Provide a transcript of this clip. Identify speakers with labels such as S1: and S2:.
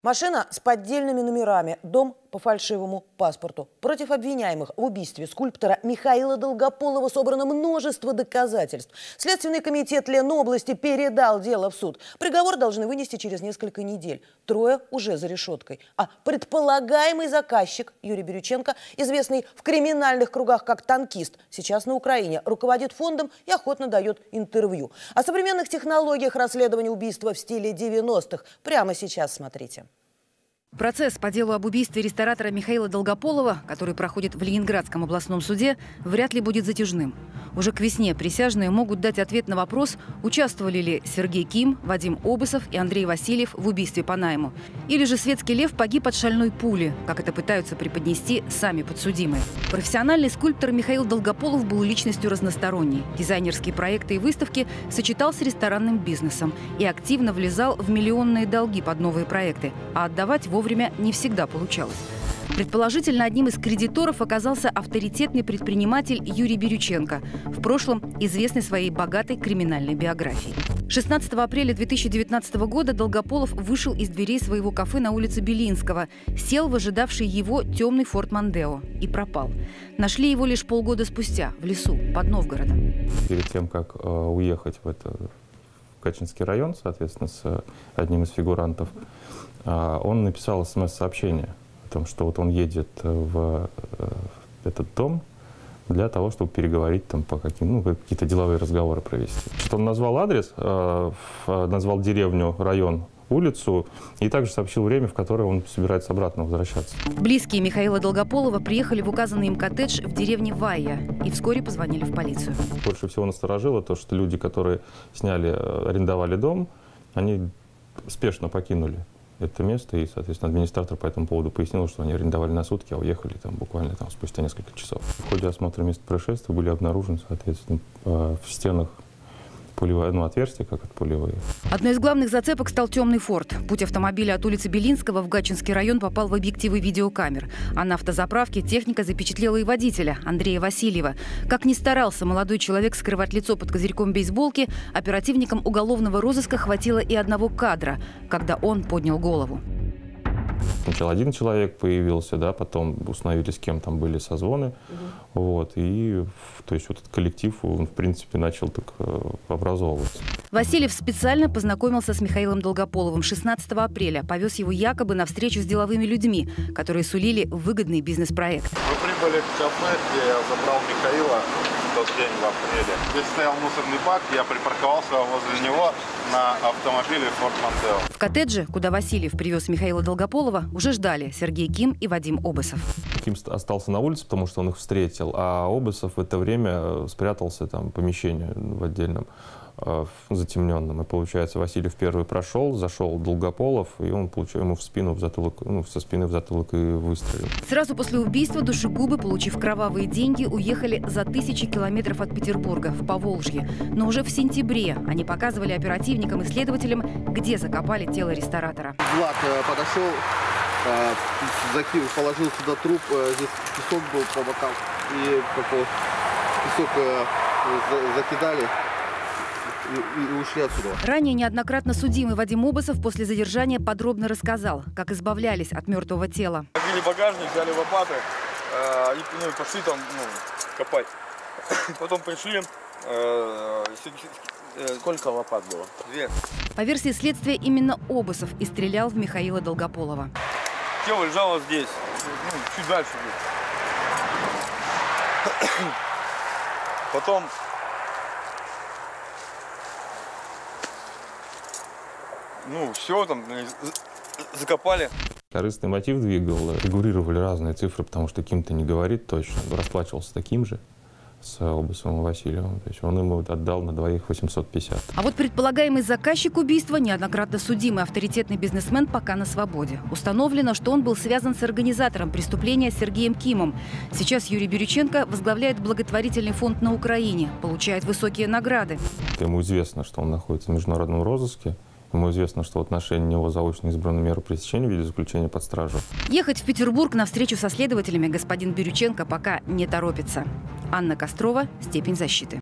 S1: Машина с поддельными номерами, дом по фальшивому паспорту. Против обвиняемых в убийстве скульптора Михаила Долгополова собрано множество доказательств. Следственный комитет Ленобласти передал дело в суд. Приговор должны вынести через несколько недель. 3 уже за решеткой. А предполагаемый заказчик Юрий Бирюченко, известный в криминальных кругах как танкист, сейчас на Украине, руководит фондом и охотно дает интервью. О современных технологиях расследования убийства в стиле 90-х прямо сейчас смотрите.
S2: Процесс по делу об убийстве ресторатора Михаила Долгополова, который проходит в Ленинградском областном суде, вряд ли будет затяжным. Уже к весне присяжные могут дать ответ на вопрос, участвовали ли Сергей Ким, Вадим Обысов и Андрей Васильев в убийстве по найму. Или же светский лев погиб от шальной пули, как это пытаются преподнести сами подсудимые. Профессиональный скульптор Михаил Долгополов был личностью разносторонней. Дизайнерские проекты и выставки сочетал с ресторанным бизнесом и активно влезал в миллионные долги под новые проекты, а отдавать вовремя не всегда получалось. Предположительно, одним из кредиторов оказался авторитетный предприниматель Юрий Бирюченко, в прошлом известный своей богатой криминальной биографией. 16 апреля 2019 года Долгополов вышел из дверей своего кафе на улице Белинского, сел в ожидавший его темный Форд Мондео и пропал. Нашли его лишь полгода спустя, в лесу, под Новгородом.
S3: Перед тем, как уехать в Качинский район, соответственно, с одним из фигурантов, он написал СМС-сообщение о том, что вот он едет в этот дом для того, чтобы переговорить там по какие-то деловые разговоры провести. Что он назвал адрес, назвал деревню, район, улицу и также сообщил время, в которое он собирается обратно возвращаться.
S2: Близкие Михаила Долгополова приехали в указанный им коттедж в деревне Вайя и вскоре позвонили в полицию.
S3: Больше всего насторожило то, что люди, которые арендовали дом, они спешно покинули это место, и, соответственно, администратор по этому поводу пояснил, что они арендовали на сутки, а уехали буквально спустя несколько часов. В ходе осмотра места происшествия были обнаружены, соответственно, в стенах отверстия, как от пулевые.
S2: Одной из главных зацепок стал темный Форд. Путь автомобиля от улицы Белинского в Гатчинский район попал в объективы видеокамер. А на автозаправке техника запечатлела и водителя, Андрея Васильева. Как ни старался молодой человек скрывать лицо под козырьком бейсболки, оперативникам уголовного розыска хватило и одного кадра, когда он поднял голову.
S3: Сначала один человек появился, потом установили, с кем там были созвоны. И то есть этот коллектив, он, в принципе, начал образовываться.
S2: Васильев специально познакомился с Михаилом Долгополовым 16 апреля. Повез его якобы на встречу с деловыми людьми, которые сулили выгодный бизнес-проект.
S4: Мы прибыли в кафе, где я забрал Михаила в тот день, в апреле. Здесь стоял мусорный бак, я припарковался возле него на автомобиле Форд Мондео.
S2: В коттедже, куда Васильев привез Михаила Долгополова, уже ждали Сергей Ким и Вадим Обысов.
S3: Ким остался на улице, потому что он их встретил, а Обысов в это время спрятался в помещении в отдельном, затемненном. И получается, Васильев первый прошел, зашел Долгополов, и он получил ему в спину, в затылок, со спины в затылок и выстрелил.
S2: Сразу после убийства душегубы, получив кровавые деньги, уехали за 1000 километров от Петербурга, в Поволжье. Но уже в сентябре они показывали оперативникам и следователям, где закопали тело ресторатора.
S5: Влад подошел, положил сюда труп, здесь песок был по бокам, и песок закидали. И ушли отсюда.
S2: Ранее неоднократно судимый Вадим Обысов после задержания подробно рассказал, как избавлялись от мертвого тела.
S4: Открыли багажник, взяли лопаты и пошли копать. Потом пришли. Сколько лопат было? 2.
S2: По версии следствия, именно Обысов и стрелял в Михаила Долгополова.
S4: Тело лежало здесь, чуть дальше. Потом все закопали.
S3: Корыстный мотив двигал, фигурировали разные цифры, потому что Ким-то не говорит точно. Расплачивался таким же с Обысовым и Васильевым. То есть он ему отдал на двоих 850.
S2: А вот предполагаемый заказчик убийства, неоднократно судимый авторитетный бизнесмен, пока на свободе. Установлено, что он был связан с организатором преступления Сергеем Кимом. Сейчас Юрий Бирюченко возглавляет благотворительный фонд на Украине, получает высокие награды.
S3: Ему известно, что он находится в международном розыске. Ему известно, что в отношении него заочно избрана мера пресечения в виде заключения под стражу.
S2: Ехать в Петербург на встречу со следователями господин Бирюченко пока не торопится. Анна Кострова, «Степень защиты».